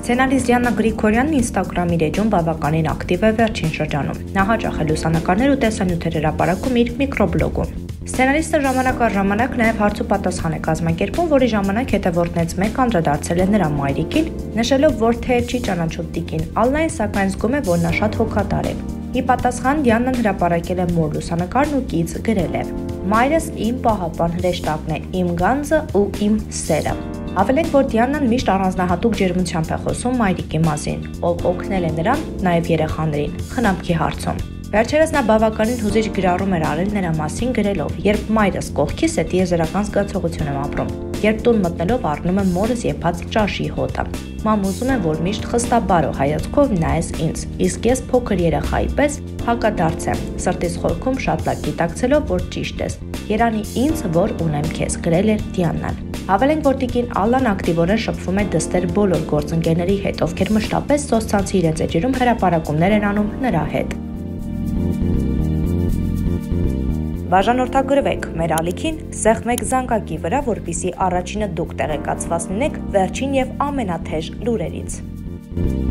Սցենարիստ Դիանա Գրիգորյանն Instagram իր էջում բավականին ակտիվ է վերջին շրջանում։ Նա հաճախ է լուսանկարներ ու տեսանյութեր հրապարակում իր միկրոբլոգում։ Սցենարիստը ժամանակ առ ժամանակ նաև հարց ու պատասխան է կազմակերպում, որի ժամանակ հետևորդներից մեկը անդրադարձել է նրա մայրիկին, նշելով, որ թե չի ճանաչում տիկին Ալլային, սակայն զգում է, որ նա շատ հոգատար է։ Ի պատասխան Դիանան հրապարակել է մոր լուսանկարն ու կից գրել է. «Մայրս իմ պահապան հրեշտակն է, իմ գանձը ու իմ սերը»։ Ավելենք, որ Դիանան միշտ առանձնահատուկ ջերմությամբ է խոսում մայրիկի մասին, ով օգնել է նրան, նաև երեխաներին, խնամքի հարցում։ Վերջերս նա բավականին հուզիչ գրառում էր արել նրա մասին գրելով. «Երբ մայրս կողքիս է, տիեզերական զգացողություն եմ ապրում։ Երբ տուն մտնելով առնում եմ մորս եփած ճաշի հոտը։ Մամ ուզում եմ, որ միշտ խստաբարո հայացքով նայես ինձ, իսկ ես փոքր երեխայի պես հակադարձ եմ, սրտիս խորքում շատ լավ գիտակցելով, որ ճիշտ ես։ Երանի ինձ, որ ունեմ քեզ», գրել էր Դիանան։ Հավելենք, որ տիկին Ալլան ակտիվորեն շփվում է դստեր բոլոր գործընկերների հետ, ովքեր մշտապես սոցցանցի իրենց էջերում հրապարակումներ են անում նրա հետ։ Բաժանորդագրվեք մեր ալիքին, սեղմեք զանգակի վրա, որպեսզի առաջինը դուք տեղեկացված լինեք վերջին եւ ամենաթեժ լուրերից։